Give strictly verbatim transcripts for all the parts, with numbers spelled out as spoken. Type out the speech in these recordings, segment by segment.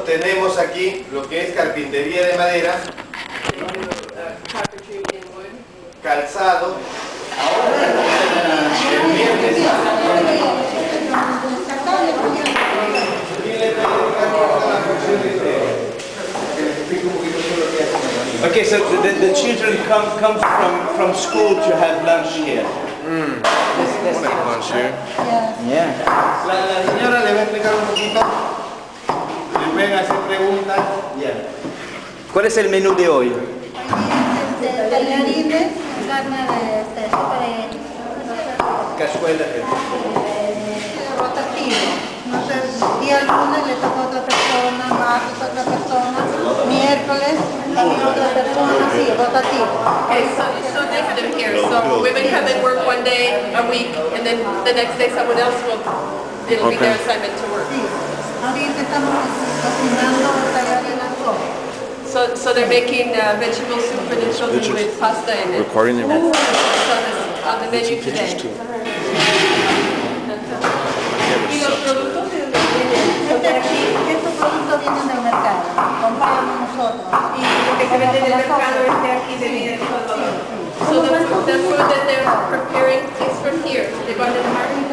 tenemos aquí lo que es carpintería de madera, calzado, Okay, so the, the children come come from from school to have lunch here. Mm. Lunch here. Yeah. La, la señora le va a explicar un poquito. Le pueden hacer preguntas. Yeah. ¿Cuál es el menú de hoy? Tallarines, carne de sopa de Cazuela. rotativo. No sé, día lunes le toca a otra persona, martes otra persona, miércoles también otra persona, sí, rotativo. Okay, so, so different here. So women come and work one day a week, and then the next day someone else will, it'll be their assignment to work. Sí, ahorita estamos cocinando tallarines sopa. So, so they're making uh, vegetable soup for the children with pasta in it. Recording it. That's, that's on, this, on the menu today. ¿Y los productos de dónde vienen? Este aquí, estos productos vienen del mercado, compramos nosotros. Y lo que se vende en el mercado es de aquí, de Líder. So the, the food that they're preparing is from here. They go to the market.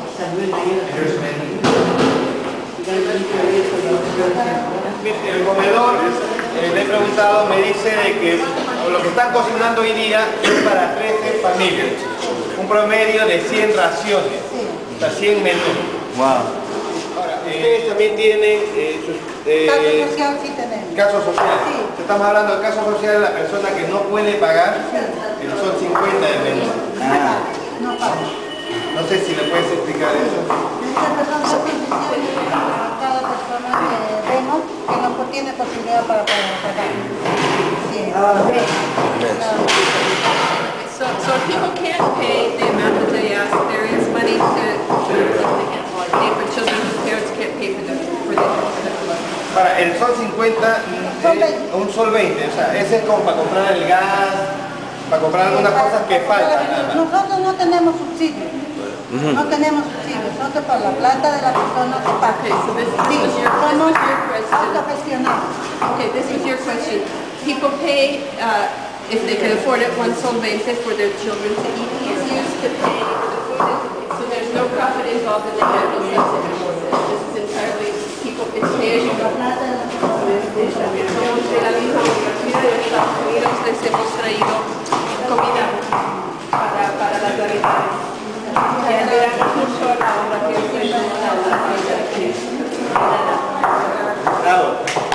El comedor, eh, le he preguntado, me dice de que lo que están cocinando hoy día es para trece familias. Un promedio de cien raciones, o sea, cien menús. Wow. Ahora, ustedes también tienen eh, sus, eh, Caso social sí tenemos. caso social. Sí. Estamos hablando del caso social de la persona que no puede pagar, pero son cincuenta de menú. Ah. No paga. No sé si le puedes explicar eso. Esta persona a cada persona que vemos que no tiene posibilidad para poder pagar. Sí. So, so if people can't pay the amount that they ask, there is money to, to pay for children whose parents can't pay for the, for the, for the Para el sol cincuenta, eh, un sol veinte, o sea, ese es como para comprar el gas, para comprar algunas cosas que faltan. Nada más. Nosotros no tenemos subsidio. No tenemos subsidio. Nosotros por la plata de la persona que paga. Okay, so this, Sí, this was your, this somos was your question. autogestionados. Okay, this is your question. People pay, uh, if they can afford it, one sol veinte for their children to eat. It's used to pay for the food, so there's no profit involved in the capital subsidy. This is entirely people, it's pay as you go. La plata de la persona. Somos de la misma universidad de Estados Unidos, les hemos traído comida para, para las navidades. Y le damos mucho a la obra que es la Bravo.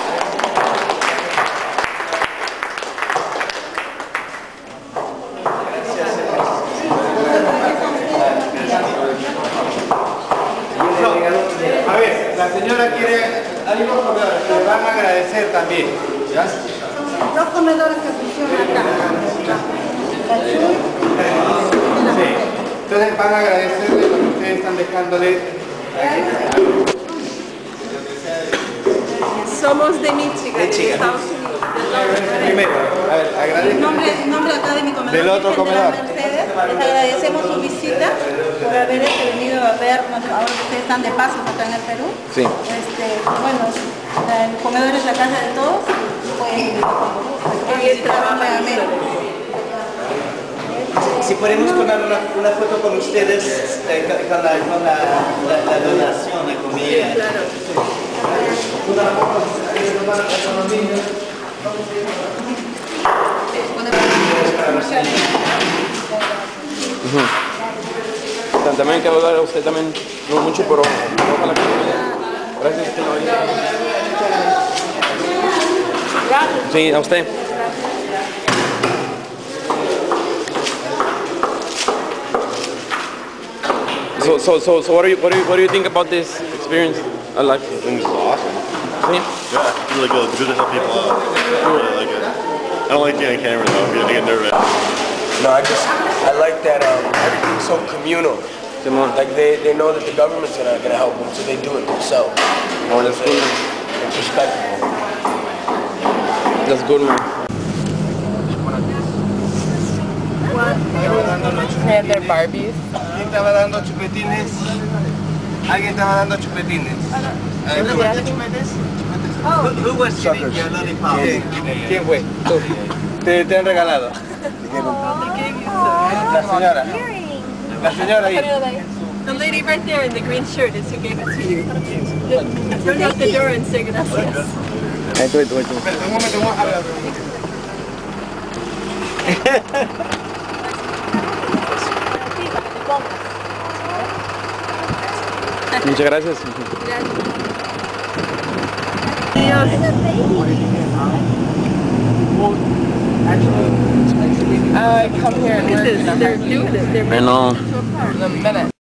A ver, la señora quiere, hay unos comedores que le van a agradecer también, ¿ya? Son dos comedores que funcionan acá. Sí. Entonces van a agradecerle lo que ustedes están dejándole. Somos de Michigan, De Michigan. Estados Unidos. Primero, a ver, En agradezco. nombre, en nombre acá de mi comedor, Del otro Virgen de la comedor. Mercedes, les agradecemos su visita por haber este, venido a vernos, ahora que ustedes están de paso acá en el Perú. Sí. Este, bueno, el comedor es la casa de todos, pues bien trabajan. Si podemos tomar una, una foto con ustedes eh, con, con, la, con la, la, la donación de comida. Sí, claro. Uh-huh. También quiero dar a usted también, no mucho, pero ojalá que gracias. Sí, a usted. So, so, so, so, what do you, what do you, what do you think about this experience? I like it. I think it's awesome. See? Yeah, really good. It's good to help people out. I really like it. I don't like being on camera though. I get nervous. No, I just, I like that um, everything's so communal. Like they, they know that the government's gonna, gonna help them, so they do it themselves. Oh, that's good. It's respectable. That's good, man. They're Barbies. ¿Quién estaba dando chupetines? ¿Alguien estaba dando chupetines? A ver, ¿compartir chupetes? Chupetes. Who, who was giving you a lollipop? ¿Quién fue? Tú. Te, te han regalado. La señora. La señora ahí. The lady right there in the green shirt is who gave it to you. Run out the door and say gracias. Ahí tú, ahí tú, ahí tú. Un momento, vamos a hablar. Muchas gracias. I come here and Look at this, they're doing it. They're I know. in a minute.